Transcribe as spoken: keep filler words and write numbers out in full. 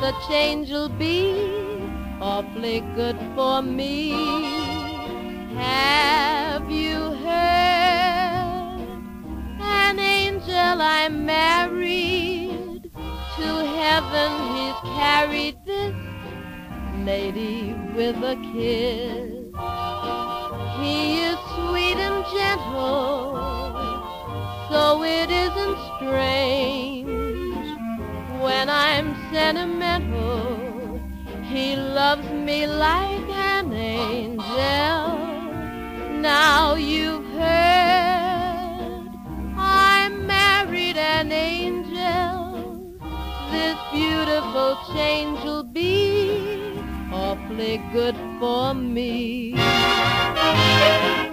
the change'll be awfully good for me. Have you heard? An angel I married, to heaven he's carried this lady with a kiss. He is sweet and gentle, so it isn't strange when I'm sentimental. He loves me like an angel. Now you've heard I married an angel. This beautiful change will be awfully good for me.